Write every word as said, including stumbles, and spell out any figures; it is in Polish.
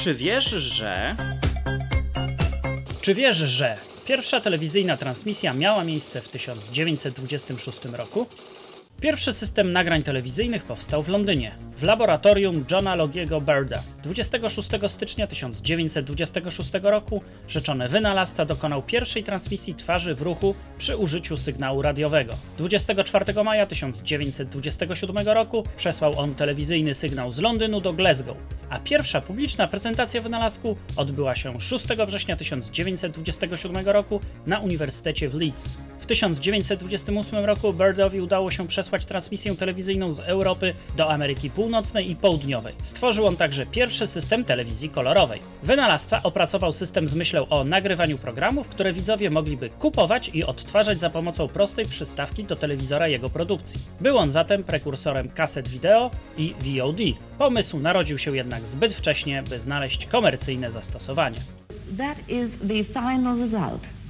Czy wiesz, że... Czy wiesz, że pierwsza telewizyjna transmisja miała miejsce w tysiąc dziewięćset dwudziestym szóstym roku? Pierwszy system nagrań telewizyjnych powstał w Londynie, w laboratorium Johna Logiego Birda. dwudziestego szóstego stycznia tysiąc dziewięćset dwudziestego szóstego roku rzeczony wynalazca dokonał pierwszej transmisji twarzy w ruchu przy użyciu sygnału radiowego. dwudziestego czwartego maja tysiąc dziewięćset dwudziestego siódmego roku przesłał on telewizyjny sygnał z Londynu do Glasgow, a pierwsza publiczna prezentacja wynalazku odbyła się szóstego września tysiąc dziewięćset dwudziestego siódmego roku na Uniwersytecie w Leeds. W tysiąc dziewięćset dwudziestym ósmym roku Birdowi udało się przesłać transmisję telewizyjną z Europy do Ameryki Północnej i Południowej. Stworzył on także pierwszy system telewizji kolorowej. Wynalazca opracował system z myślą o nagrywaniu programów, które widzowie mogliby kupować i odtwarzać za pomocą prostej przystawki do telewizora jego produkcji. Był on zatem prekursorem kaset wideo i V O D. Pomysł narodził się jednak zbyt wcześnie, by znaleźć komercyjne zastosowanie. That is the final result.